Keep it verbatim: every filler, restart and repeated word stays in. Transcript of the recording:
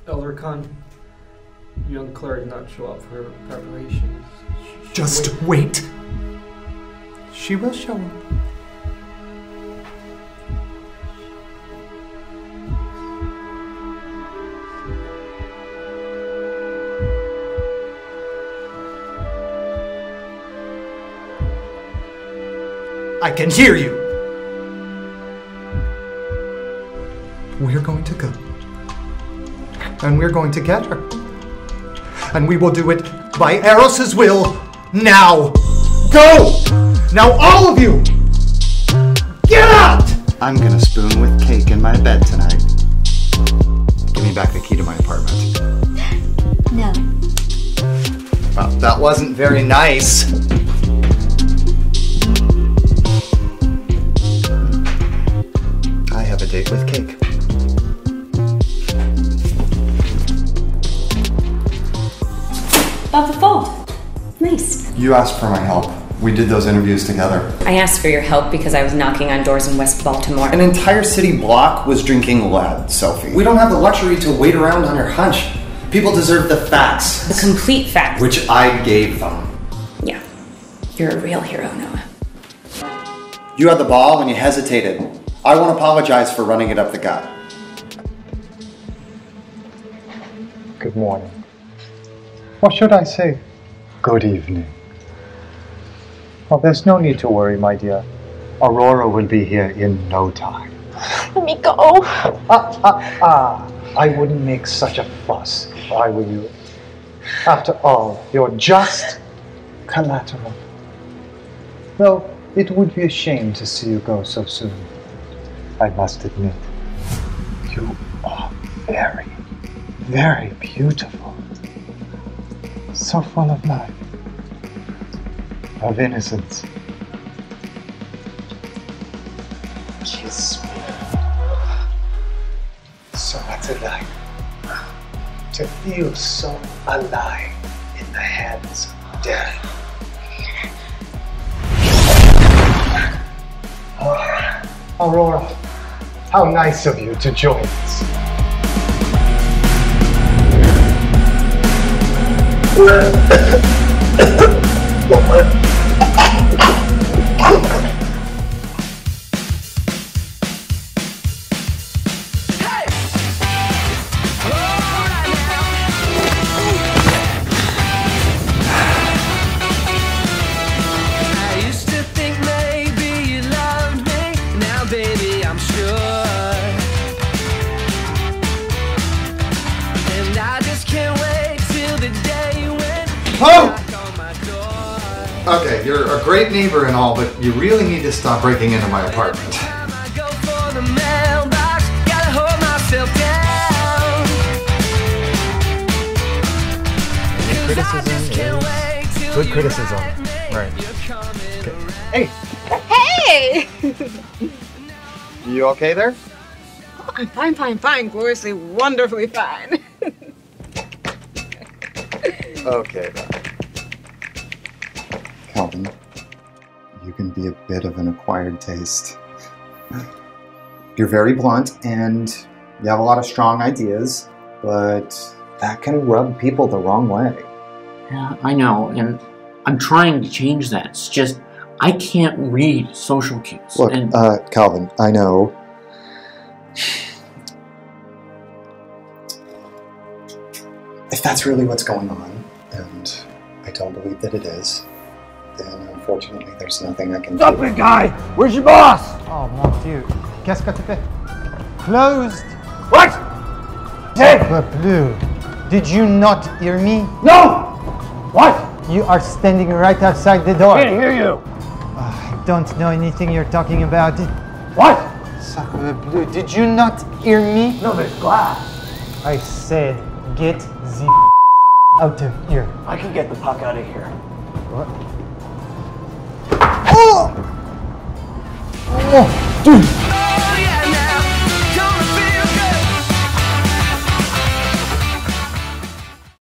Elder Khan, young Claire did not show up for her preparations. She Just wait. wait. She will show up. I can hear you. We're going to go. And we're going to get her. And we will do it by Eros's will now. Go! Now all of you! Get out! I'm gonna spoon with cake in my bed tonight. Give me back the key to my apartment. No. Well, that wasn't very nice. I have a date with cake. About the phone. Nice. You asked for my help. We did those interviews together. I asked for your help because I was knocking on doors in West Baltimore. An entire city block was drinking lead, Sophie. We don't have the luxury to wait around on your hunch. People deserve the facts. The complete facts. Which I gave them. Yeah. You're a real hero, Noah. You had the ball and you hesitated. I won't apologize for running it up the gut. Good morning. Or should I say, good evening. Well, there's no need to worry, my dear. Aurora will be here in no time. Let me go. Ah, ah, ah. I wouldn't make such a fuss if I were you. After all, you're just collateral. Though it would be a shame to see you go so soon. I must admit, you are very, very beautiful. So full of life, of innocence. Kiss me. So much alive. To feel so alive in the hands of death. Oh, Aurora, how nice of you to join us. Okay, you're a great neighbor and all, but you really need to stop breaking into my apartment. Any criticism is good criticism. Right. Okay. Hey! You okay there? Oh, I'm fine, fine, fine. Gloriously, wonderfully fine. Okay then. Calvin, you can be a bit of an acquired taste. You're very blunt and you have a lot of strong ideas, but that can rub people the wrong way. Yeah, I know, and I'm trying to change that. It's just, I can't read social cues. Look, and uh, Calvin, I know. If that's really what's going on, and I don't believe that it is, then unfortunately there's nothing I can do. Stop it, guy! Where's your boss? Oh, mon Dieu. Qu'est-ce que tu fais? Closed. What? Hey! Blue. Did you not hear me? No! What? You are standing right outside the door. I can't hear you. Uh, I don't know anything you're talking about. Did... What? Sacre bleu. Did you not hear me? No, there's glass. I said, get the out of here. I can get the puck out of here. What? Oh! Oh, dude!